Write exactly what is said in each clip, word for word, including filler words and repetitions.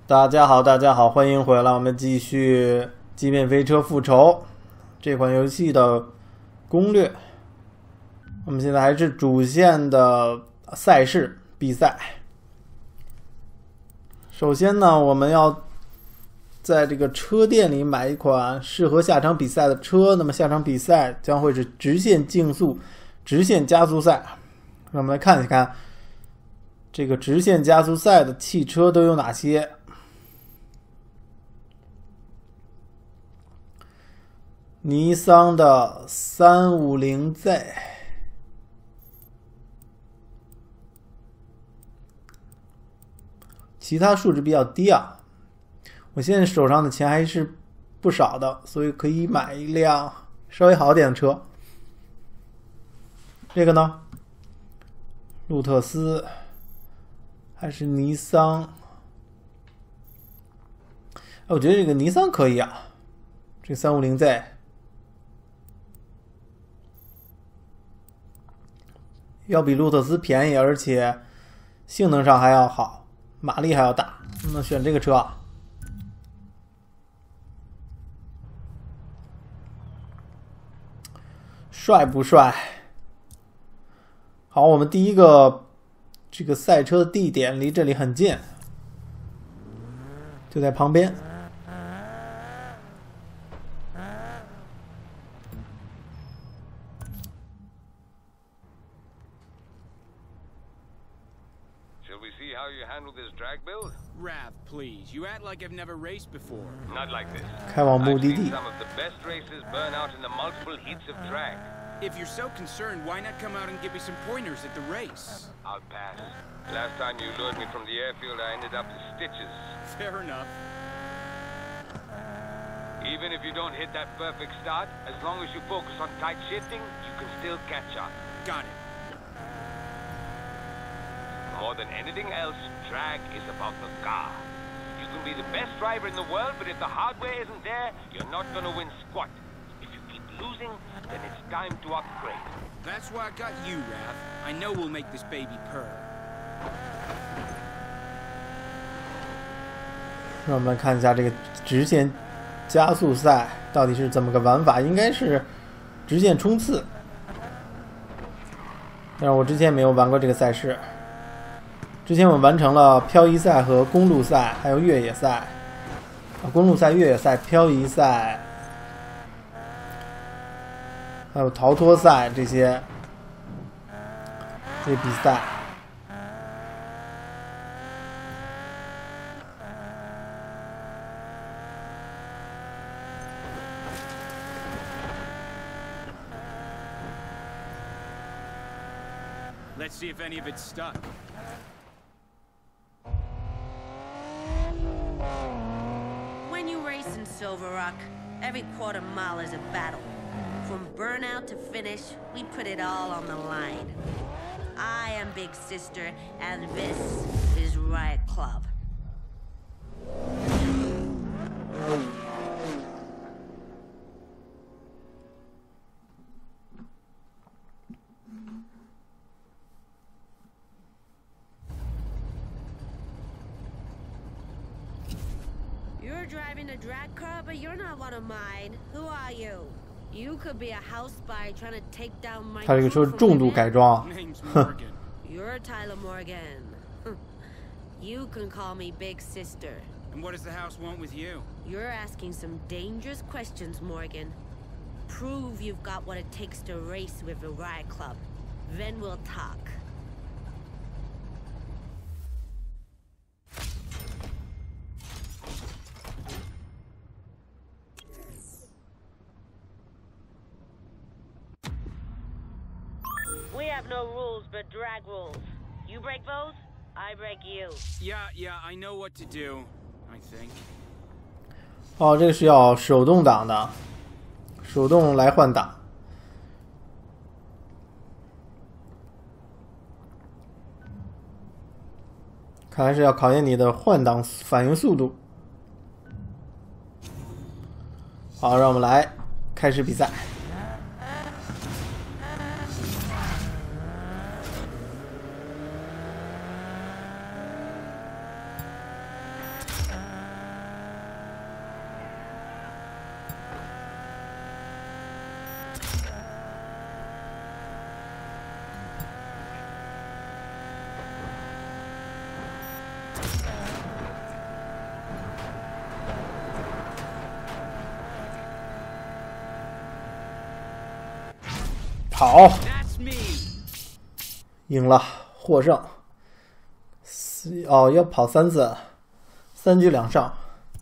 大家好，大家好，欢迎回来，我们继续《极品飞车复仇》这款游戏的攻略。我们现在还是主线的赛事比赛。首先呢，我们要在这个车店里买一款适合下场比赛的车。那么下场比赛将会是直线竞速、直线加速赛。让我们来看一看这个直线加速赛的汽车都有哪些。尼桑的三五零 Z， 其他数值比较低啊。我现在手上的钱还是不少的，所以可以买一辆稍微好点的车。这个呢，路特斯还是尼桑？我觉得这个尼桑可以啊，这三五零 Z。要比路特斯便宜，而且性能上还要好，马力还要大，那选这个车啊。帅不帅？好，我们第一个这个赛车的地点离这里很近，就在旁边。 Rav, please. You act like I've never raced before. Not like this. 开往目的地。 Some of the best races burn out in the multiple heats of drag. If you're so concerned, why not come out and give me some pointers at the race? I'll pass. Last time you lured me from the airfield, I ended up in stitches. Fair enough. Even if you don't hit that perfect start, as long as you focus on tight shifting, you can still catch up. Got it. More than anything else, drag is about the car. You can be the best driver in the world, but if the hardware isn't there, you're not gonna win squat. If you keep losing, then it's time to upgrade. That's why I got you, Rav. I know we'll make this baby purr. 让我们看一下这个直线加速赛到底是怎么个玩法，应该是直线冲刺。但是我之前没有玩过这个赛事。之前我们完成了漂移赛和公路赛，还有越野赛。啊，公路赛、越野赛、漂移赛，还有逃脱赛这些这些比赛。 Let's see if any of it's stuck. When you race in Silver Rock, every quarter mile is a battle. From burnout to finish, we put it all on the line. I am Big Sister, and this is Riot Club. You're driving a drag car, but you're not one of mine. Who are you? You could be a house spy trying to take down my. 它这个车重度改装。 Name's Morgan. You're Tyler Morgan. You can call me Big Sister. And what does the house want with you? You're asking some dangerous questions, Morgan. Prove you've got what it takes to race with the Riot Club. Then we'll talk. We have no rules but drag rules. You break those, I break you. Yeah, yeah, I know what to do, I think. 哦，这个是要手动挡的，手动来换挡。看来是要考验你的换挡反应速度。好，让我们来开始比赛。 好， That's me. 赢了，获胜。哦，要跑三次，三局两胜。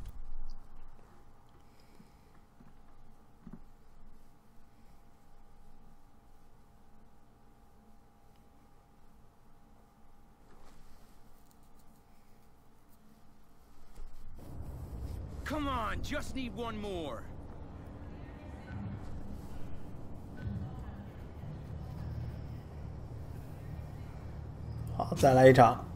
Come on, just need one more. 好，再来一场。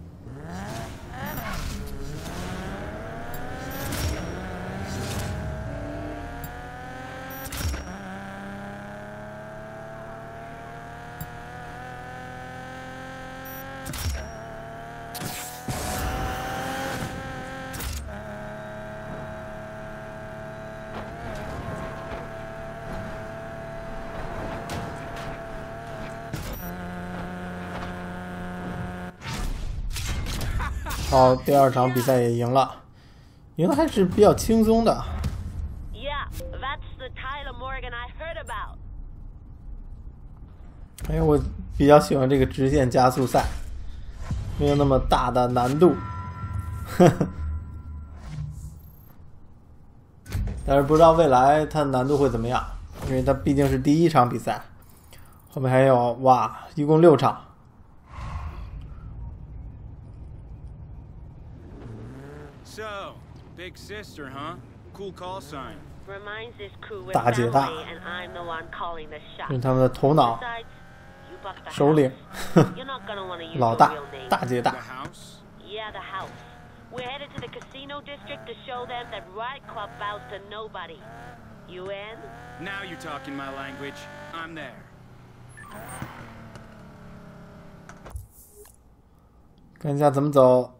好，第二场比赛也赢了，赢的还是比较轻松的。 Yeah, that's the Tyler Morgan I heard about. 哎，我比较喜欢这个直线加速赛，没有那么大的难度。呵呵。但是不知道未来它难度会怎么样，因为它毕竟是第一场比赛，后面还有哇，一共六场。 So, big sister, huh? Cool call sign. Reminds this crew we're 大姐大， family and I'm the one calling the 这是 shots. 他们的头脑、 Besides, you bought the 首领 house. You're not gonna want to use 老 your 大 real name. 大姐大 The。house? Yeah, the house. We're headed to the casino district to show them that Riot Club bows to nobody. You in? Now you're talking my language. I'm there. 看一下怎么走。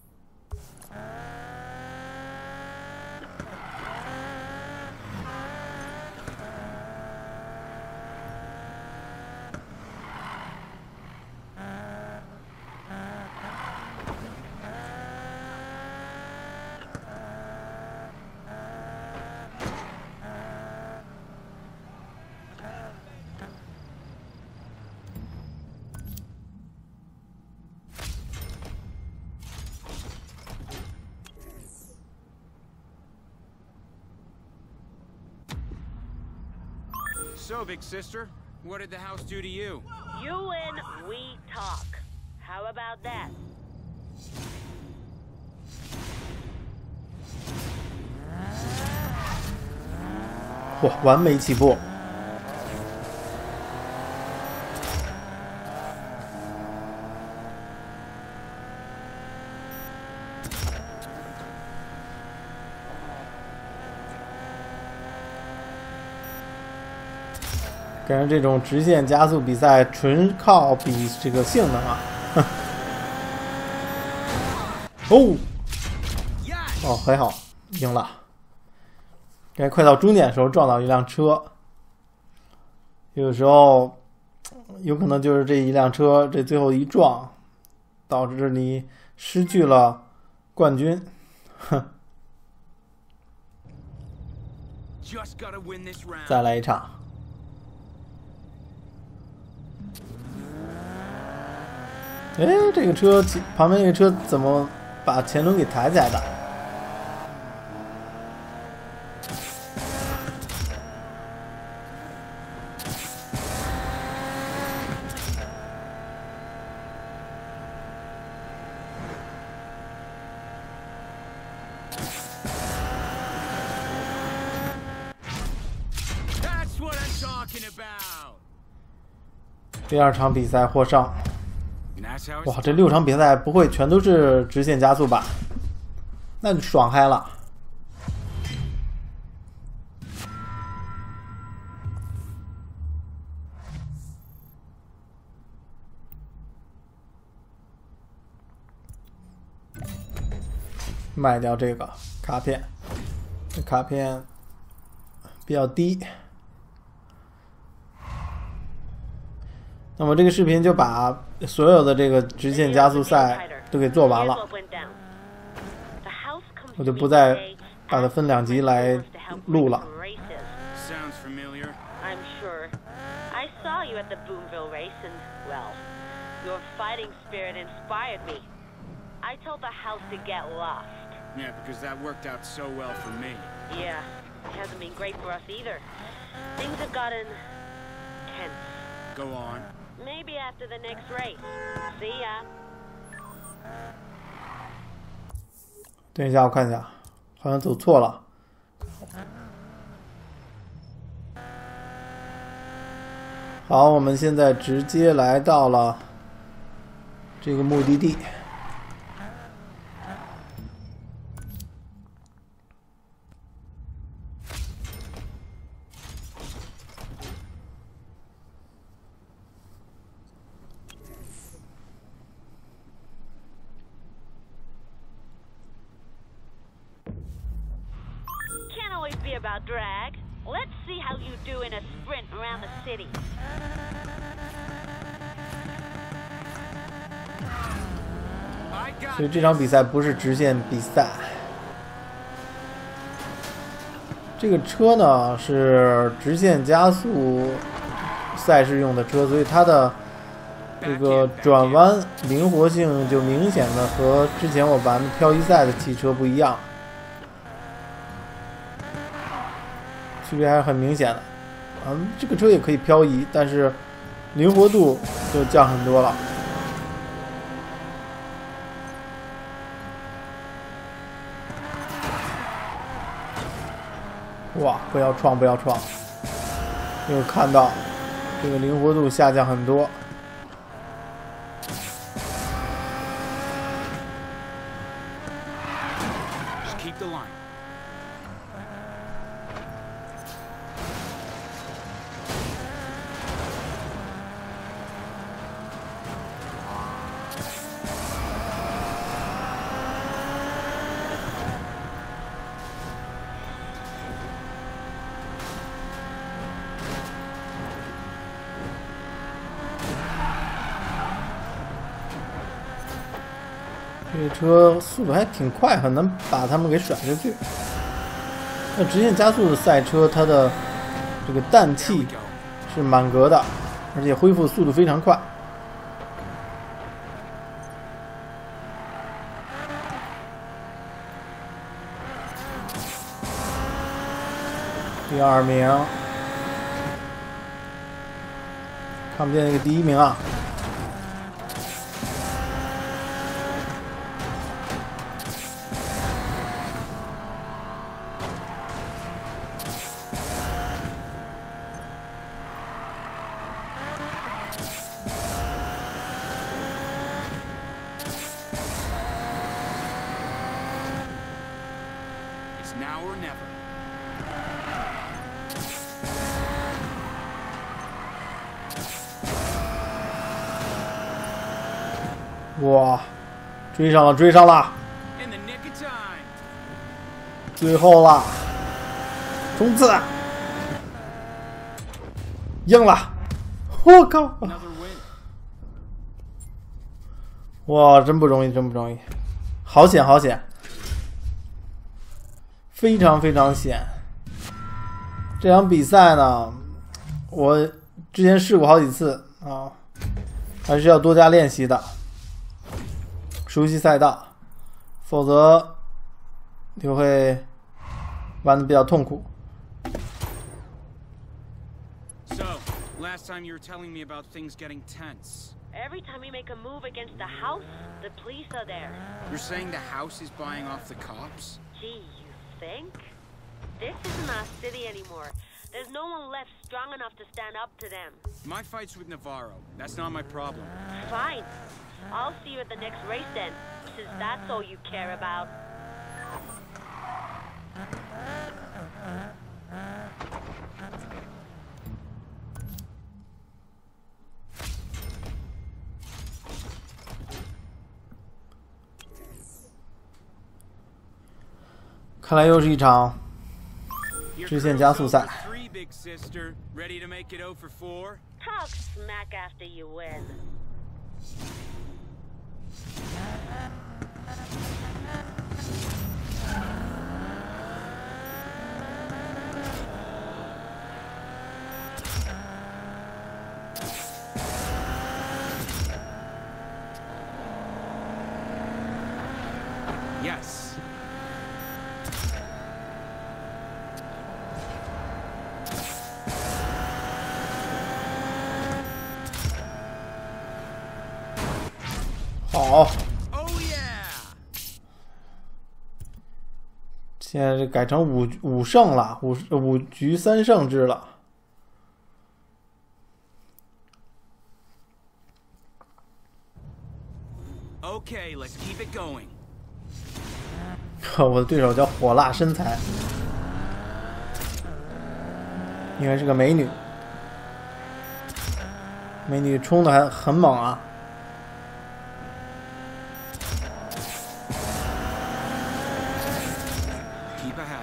So, big sister, what did the house do to you? You win, we talk. How about that? 哇，完美起步。感觉这种直线加速比赛纯靠比这个性能啊！哦，哦，还好赢了。感觉快到终点的时候撞到一辆车，有时候有可能就是这一辆车这最后一撞，导致你失去了冠军。哼， Just gotta win this round. 再来一场。哎，这个车旁边那个车怎么把前轮给抬起来的？第二场比赛获胜。哇，这六场比赛不会全都是直线加速吧？那就爽嗨了。卖掉这个卡片，这卡片比较低。那么这个视频就把所有的这个直线加速赛都给做完了，我就不再把它分两集来录了。 Sounds familiar. I'm sure. I saw you at the Boomville race, and, well, your fighting spirit inspired me. I told the house to get lost. Yeah, because that worked out so well for me. Yeah, it hasn't been great for us either. Things have gotten tense. Go on. Maybe after the next race. See ya. 等一下，我看一下，好像走错了。好，我们现在直接来到了这个目的地。 Can't always be about drag. Let's see how you do in a sprint around the city. 所以这场比赛不是直线比赛。这个车呢是直线加速赛事用的车，所以它的这个转弯灵活性就明显的和之前我玩的漂移赛的汽车不一样，区别还是很明显的。嗯，这个车也可以漂移，但是灵活度就降很多了。哇！不要撞，不要撞！有看到这个灵活度下降很多。 Keep the line. 这车速度还挺快，很难把他们给甩出去。那直线加速的赛车，它的这个氮气是满格的，而且恢复速度非常快。第二名，看不见那个第一名啊。 Now or never. 哇，追上了，追上了！ In the nick of time. 最后了，冲刺！赢了！我靠！ Another win. 哇，真不容易，真不容易，好险，好险！非常非常险。这场比赛呢，我之前试过好几次啊，还是要多加练习的，熟悉赛道，否则就会玩的比较痛苦。 So, last time you were telling me about things getting tense. Every time we make a move against the house, the police are there. You're saying the house is buying off the cops? Gee, you think? This isn't our city anymore. There's no one left strong enough to stand up to them. My fight's with Navarro. That's not my problem. Fine. I'll see you at the next race then, since that's all you care about. 看来又是一场直线加速赛。 Three, big sister. Ready to make it oh for four? Talk smack after you win. 好， Oh yeah! 现在这改成五五胜了，五五局三胜制了。 Okay, let's keep it going. 我的对手叫火辣身材，应该是个美女。美女冲的还很猛啊！ Keep ahead.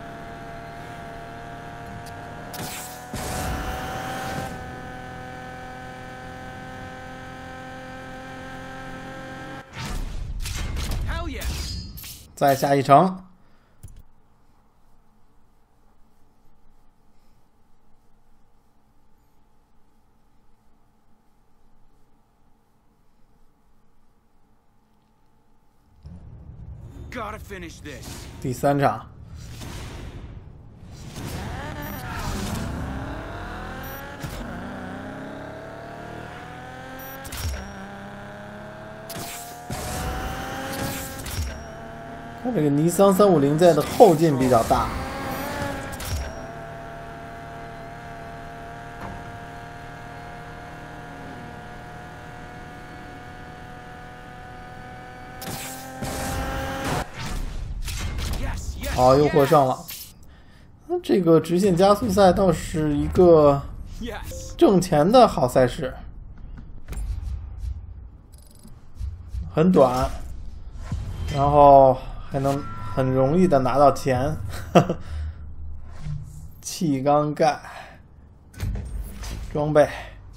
Hell yeah! 再下一城。 Gotta finish this. 第三场，看这个尼桑三五零在的后劲比较大。好，又获胜了。那这个直线加速赛倒是一个 Yes. 挣钱的好赛事，很短，然后还能很容易的拿到钱。气缸盖装备。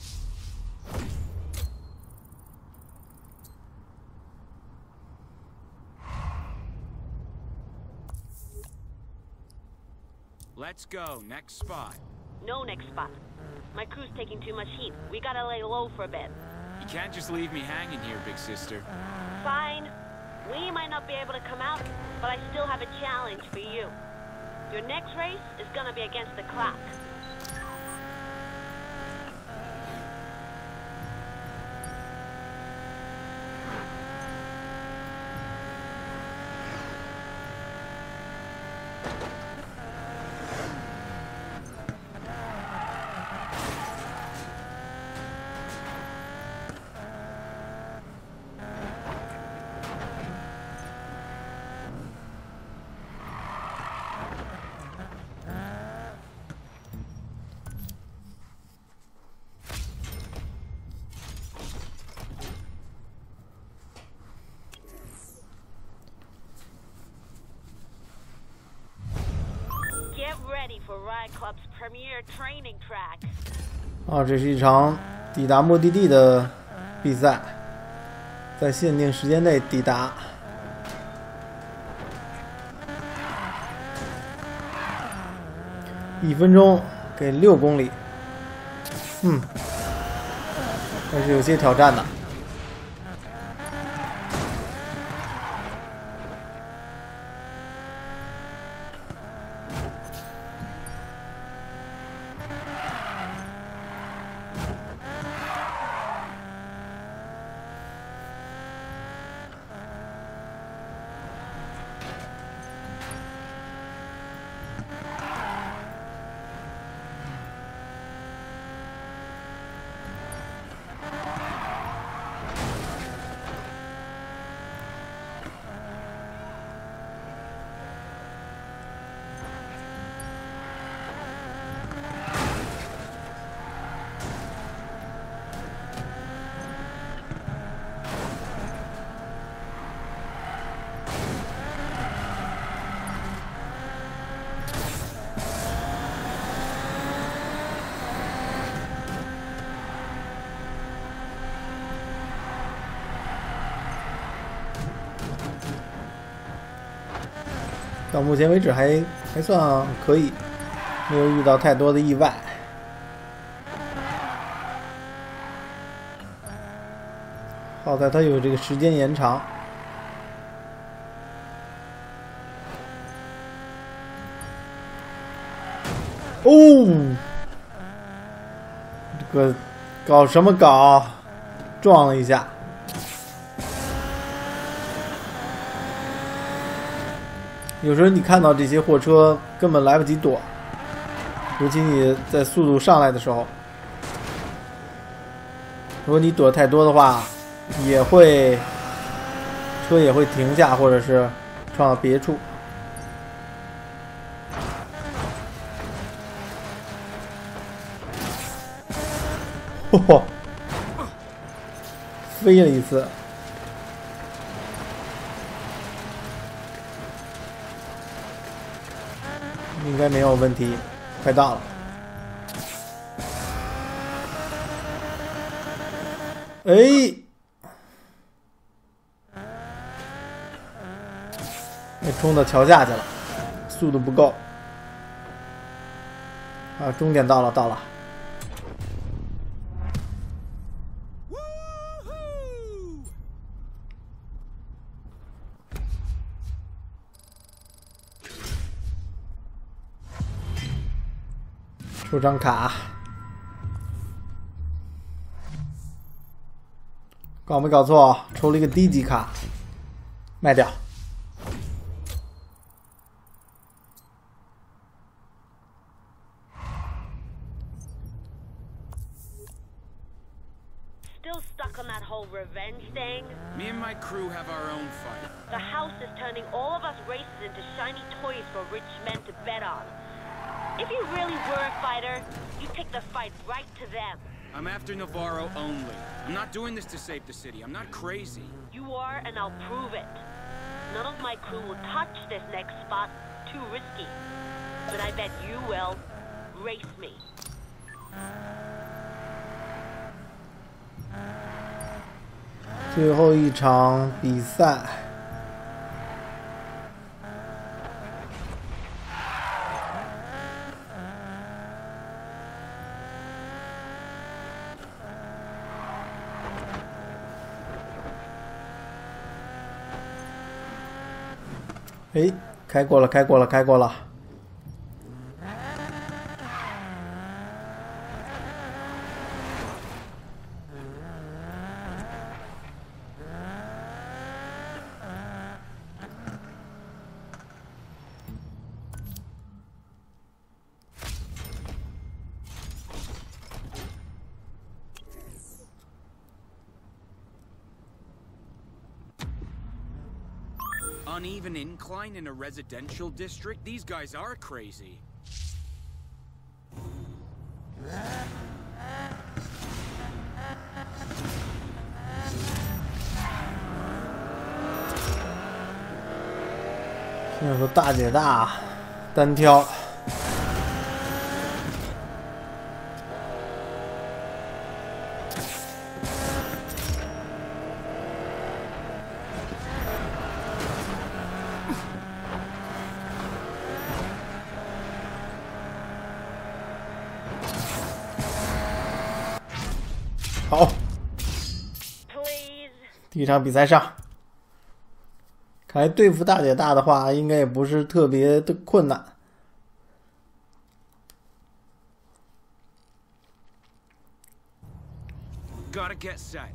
Let's go. Next spot. No next spot. My crew's taking too much heat. We gotta lay low for a bit. You can't just leave me hanging here, big sister. Fine. We might not be able to come out, but I still have a challenge for you. Your next race is gonna be against the clock. Get ready for Riot Club's premier training track. 哦，这是一场抵达目的地的比赛，在限定时间内抵达。一分钟给六公里，嗯，还是有些挑战的。到目前为止还还算可以，没有遇到太多的意外。好在它有这个时间延长。 哦，这个搞什么搞？撞了一下。有时候你看到这些货车根本来不及躲，尤其你在速度上来的时候，如果你躲太多的话，也会车也会停下，或者是撞到别处。嚯，飞了一次。应该没有问题，快到了。哎，哎，冲到桥下去了，速度不够。啊，终点到了，到了。抽张卡，搞没搞错？抽了一个低级卡，卖掉。 Still stuck on that whole revenge thing? Me and my crew have our own fight. The house is turning all of us races into shiny toys for rich men to bet on. If you really were a fighter, you'd take the fight right to them. I'm after Navarro only. I'm not doing this to save the city. I'm not crazy. You are, and I'll prove it. None of my crew will touch this next spot. Too risky. But I bet you will. Race me. 最后一场比赛。哎，开过了，开过了，开过了。 Uneven incline in a residential district? These guys are crazy. 现在说大姐大，单挑。好，第一场比赛上，看来对付大姐大的话，应该也不是特别的困难。 Gotta get set.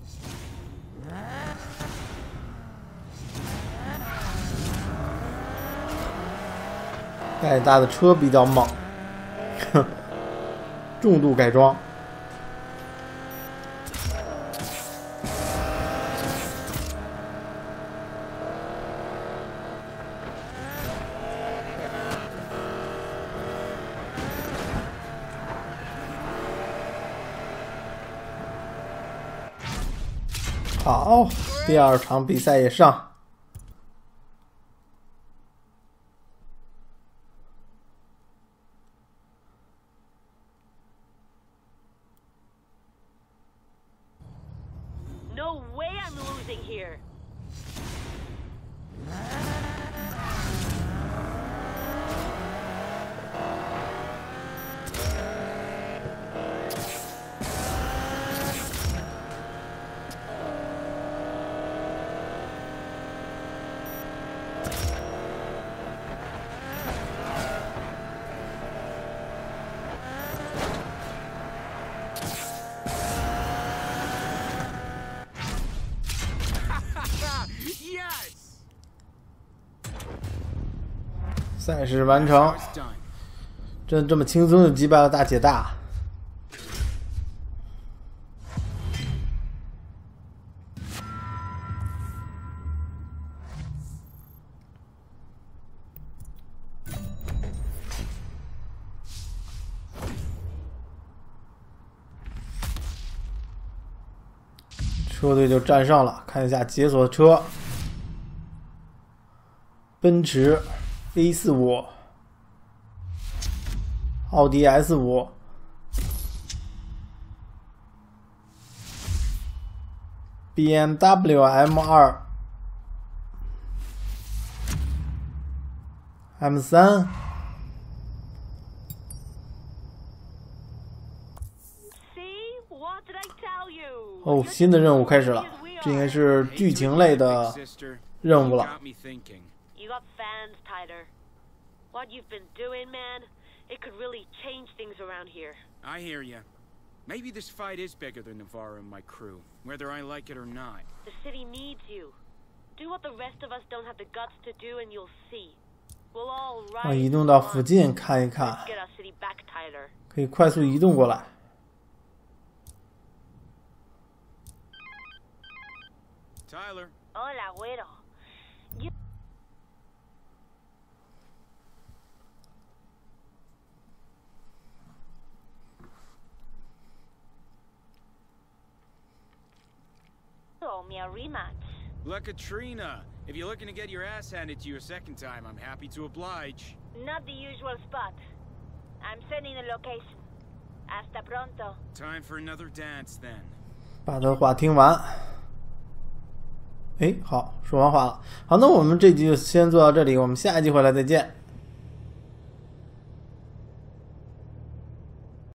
大姐大的车比较猛，重度改装。好，第二场比赛也上。 No way I'm losing here. 赛事完成，真这么轻松就击败了大姐大。车队就站上了，看一下解锁的车：奔驰 A 四五、奥迪 S 五、B M W M 二、M 三。哦，新的任务开始了，这应该是剧情类的任务了。 You got fans, Tyler. What you've been doing, man, it could really change things around here. I hear ya. Maybe this fight is bigger than Navarro and my crew, whether I like it or not. The city needs you. Do what the rest of us don't have the guts to do, and you'll see. We'll all rise. 啊，移动到附近看一看， Get our city back, Tyler. 可以快速移动过来。 Tyler. Hola, güero. You... Oh, me a rematch. La Katrina. If you're looking to get your ass handed to you a second time, I'm happy to oblige. Not the usual spot. I'm sending the location. Hasta pronto. Time for another dance, then. 把他话听完。 哎，好，说完话了。好，那我们这集就先做到这里，我们下一集回来再见。